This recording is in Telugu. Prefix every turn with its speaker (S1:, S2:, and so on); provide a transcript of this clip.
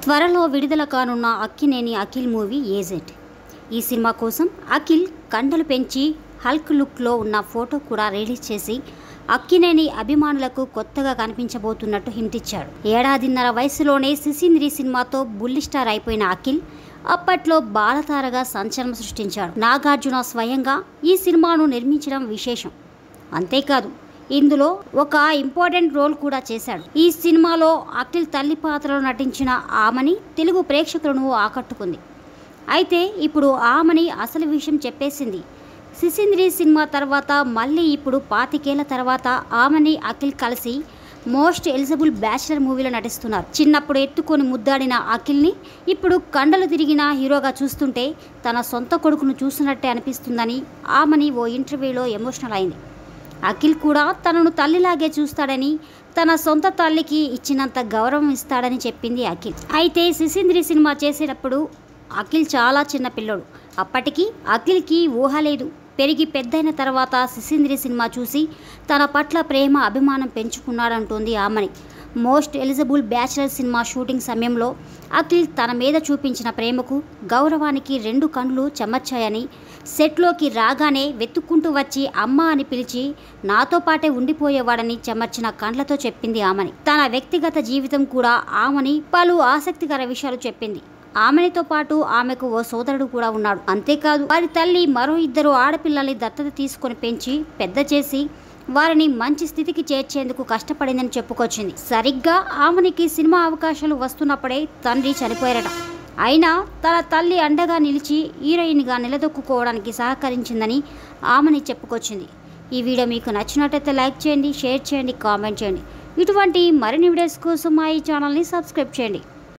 S1: త్వరలో విడుదల కానున్న అక్కినేని అఖిల్ మూవీ ఏజెంట్. ఈ సినిమా కోసం అఖిల్ కండలు పెంచి హల్క్ లుక్లో ఉన్న ఫోటో కూడా రిలీజ్ చేసి అక్కినేని అభిమానులకు కొత్తగా కనిపించబోతున్నట్టు హింట్ ఇచ్చాడు. ఏడాదిన్నర వయసులోనే సిసింద్రి సినిమాతో బుల్లి స్టార్ అయిపోయిన అఖిల్ అప్పట్లో బాలతారగా సంచలనం సృష్టించాడు. నాగార్జున స్వయంగా ఈ సినిమాను నిర్మించడం విశేషం. అంతేకాదు ఇందులో ఒక ఇంపార్టెంట్ రోల్ కూడా చేశాడు. ఈ సినిమాలో అఖిల్ తల్లి పాత్రలో నటించిన ఆమని తెలుగు ప్రేక్షకులను ఆకట్టుకుంది. అయితే ఇప్పుడు ఆమని అసలు విషయం చెప్పేసింది. సిసింద్రి సినిమా తర్వాత మళ్ళీ ఇప్పుడు 25 ఏళ్ల తర్వాత ఆమని అఖిల్ కలిసి మోస్ట్ ఎలిజిబుల్ బ్యాచిలర్ మూవీలో నటిస్తున్నారు. చిన్నప్పుడు ఎత్తుకొని ముద్దాడిన అఖిల్ని ఇప్పుడు కండలు తిరిగిన హీరోగా చూస్తుంటే తన సొంత కొడుకును చూసినట్టే అనిపిస్తుందని ఆమని ఓ ఇంటర్వ్యూలో ఎమోషనల్ అయింది. అఖిల్ కూడా తనను తల్లిలాగే చూస్తాడని, తన సొంత తల్లికి ఇచ్చినంత గౌరవం ఇస్తాడని చెప్పింది అఖిల్. అయితే సిసింద్రి సినిమా చేసేటప్పుడు అఖిల్ చాలా చిన్న పిల్లోడు. అప్పటికి అఖిల్కి ఊహ లేదు. పెరిగి పెద్దయిన తర్వాత సిసింద్రి సినిమా చూసి తన పట్ల ప్రేమ అభిమానం పెంచుకున్నాడంటోంది ఆమని. మోస్ట్ ఎలిజిబుల్ బ్యాచిలర్ సినిమా షూటింగ్ సమయంలో అఖిల్ తన మీద చూపించిన ప్రేమకు, గౌరవానికి 2 కళ్ళు చెమర్చాయని, సెట్లోకి రాగానే వెతుక్కుంటూ వచ్చి అమ్మ అని పిలిచి నాతో పాటే ఉండిపోయేవాడని చెమర్చిన కండ్లతో చెప్పింది ఆమని. తన వ్యక్తిగత జీవితం కూడా ఆమని పలు ఆసక్తికర విషయాలు చెప్పింది. ఆమెతో పాటు ఆమెకు ఓ సోదరుడు కూడా ఉన్నాడు. అంతేకాదు వారి తల్లి మరో 2 ఆడపిల్లల్ని దత్తత తీసుకొని పెంచి పెద్ద చేసి వారిని మంచి స్థితికి చేర్చేందుకు కష్టపడిందని చెప్పుకొచ్చింది. సరిగ్గా ఆమెనికి సినిమా అవకాశాలు వస్తున్నప్పుడే తండ్రి చనిపోయారట. అయినా తన తల్లి అండగా నిలిచి హీరోయిన్గా నిలదొక్కుకోవడానికి సహకరించిందని ఆమెని చెప్పుకొచ్చింది. ఈ వీడియో మీకు నచ్చినట్టయితే లైక్ చేయండి, షేర్ చేయండి, కామెంట్ చేయండి. ఇటువంటి మరిన్ని వీడియోస్ కోసం మా ఈ ఛానల్ని సబ్స్క్రైబ్ చేయండి.